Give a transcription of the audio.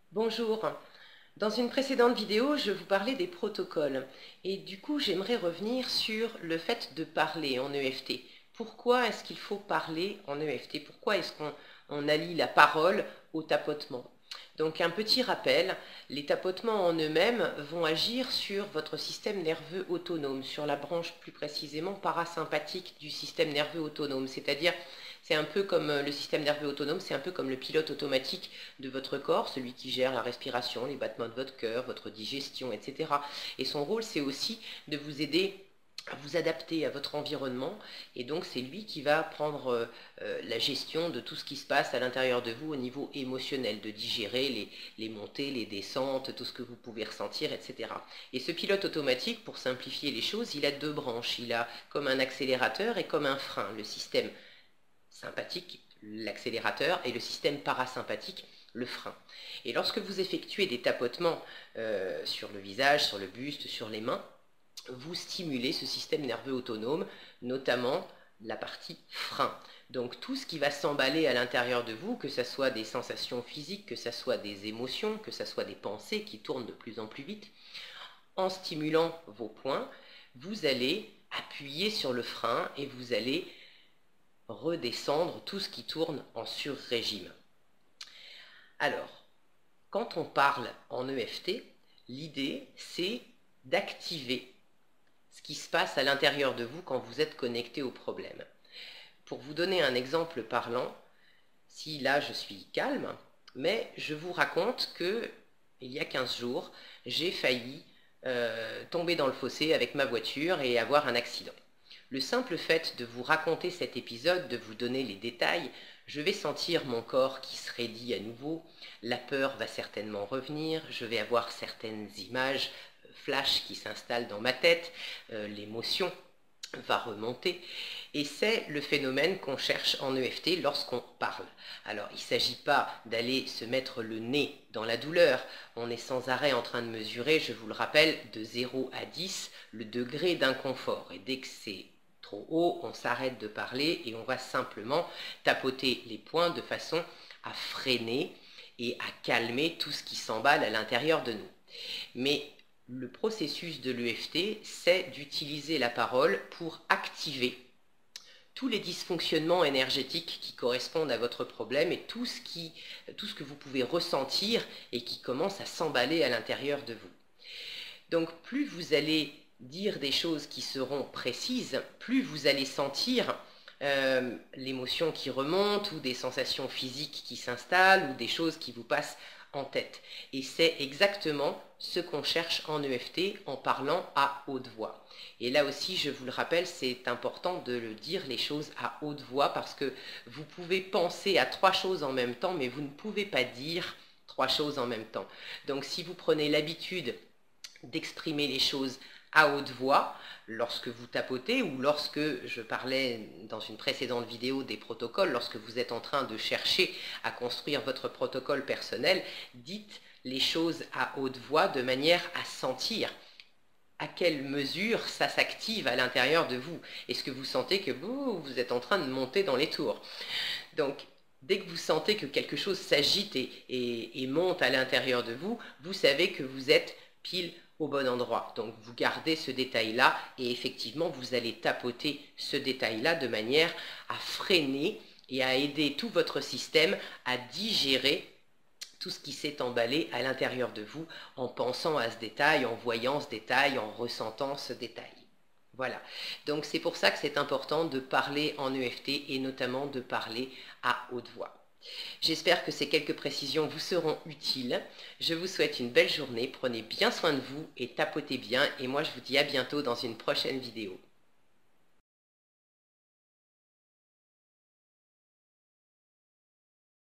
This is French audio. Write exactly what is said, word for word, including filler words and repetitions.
Bonjour. Dans une précédente vidéo, je vous parlais des protocoles et du coup, j'aimerais revenir sur le fait de parler en E F T. Pourquoi est-ce qu'il faut parler en E F T? Pourquoi est-ce qu'on on allie la parole au tapotement? Donc un petit rappel, les tapotements en eux-mêmes vont agir sur votre système nerveux autonome, sur la branche plus précisément parasympathique du système nerveux autonome, c'est-à-dire c'est un peu comme le système nerveux autonome, c'est un peu comme le pilote automatique de votre corps, celui qui gère la respiration, les battements de votre cœur, votre digestion, et cetera. Et son rôle, c'est aussi de vous aider à vous adapter à votre environnement, et donc c'est lui qui va prendre euh, la gestion de tout ce qui se passe à l'intérieur de vous au niveau émotionnel, de digérer les, les montées, les descentes, tout ce que vous pouvez ressentir, et cetera. Et ce pilote automatique, pour simplifier les choses, il a deux branches, il a comme un accélérateur et comme un frein, le système sympathique, l'accélérateur, et le système parasympathique, le frein. Et lorsque vous effectuez des tapotements euh, sur le visage, sur le buste, sur les mains, vous stimulez ce système nerveux autonome, notamment la partie frein. Donc tout ce qui va s'emballer à l'intérieur de vous, que ce soit des sensations physiques, que ce soit des émotions, que ce soit des pensées qui tournent de plus en plus vite, en stimulant vos points, vous allez appuyer sur le frein et vous allez redescendre tout ce qui tourne en sur-régime. Alors, quand on parle en E F T, l'idée c'est d'activer ce qui se passe à l'intérieur de vous quand vous êtes connecté au problème. Pour vous donner un exemple parlant, si là je suis calme, mais je vous raconte que il y a quinze jours, j'ai failli euh, tomber dans le fossé avec ma voiture et avoir un accident. Le simple fait de vous raconter cet épisode, de vous donner les détails, je vais sentir mon corps qui se raidit à nouveau, la peur va certainement revenir, je vais avoir certaines images flash qui s'installent dans ma tête, euh, l'émotion va remonter, et c'est le phénomène qu'on cherche en E F T lorsqu'on parle. Alors il ne s'agit pas d'aller se mettre le nez dans la douleur, on est sans arrêt en train de mesurer, je vous le rappelle, de zéro à dix, le degré d'inconfort, et dès que c'est trop haut, on s'arrête de parler et on va simplement tapoter les poings de façon à freiner et à calmer tout ce qui s'emballe à l'intérieur de nous. Mais le processus de l'E F T, c'est d'utiliser la parole pour activer tous les dysfonctionnements énergétiques qui correspondent à votre problème et tout ce, qui, tout ce que vous pouvez ressentir et qui commence à s'emballer à l'intérieur de vous. Donc plus vous allez dire des choses qui seront précises, plus vous allez sentir euh, l'émotion qui remonte ou des sensations physiques qui s'installent ou des choses qui vous passent en tête. Et c'est exactement ce qu'on cherche en E F T en parlant à haute voix. Et là aussi, je vous le rappelle, c'est important de le dire les choses à haute voix parce que vous pouvez penser à trois choses en même temps, mais vous ne pouvez pas dire trois choses en même temps. Donc si vous prenez l'habitude d'exprimer les choses à haute voix lorsque vous tapotez ou lorsque, je parlais dans une précédente vidéo des protocoles, lorsque vous êtes en train de chercher à construire votre protocole personnel, dites les choses à haute voix de manière à sentir à quelle mesure ça s'active à l'intérieur de vous. Est-ce que vous sentez que vous, vous êtes en train de monter dans les tours? Donc, dès que vous sentez que quelque chose s'agite et, et, et monte à l'intérieur de vous, vous savez que vous êtes pile au bon endroit. Donc vous gardez ce détail-là et effectivement vous allez tapoter ce détail-là de manière à freiner et à aider tout votre système à digérer tout ce qui s'est emballé à l'intérieur de vous en pensant à ce détail, en voyant ce détail, en ressentant ce détail. Voilà, donc c'est pour ça que c'est important de parler en E F T et notamment de parler à haute voix. J'espère que ces quelques précisions vous seront utiles. Je vous souhaite une belle journée, prenez bien soin de vous et tapotez bien. Et moi, je vous dis à bientôt dans une prochaine vidéo.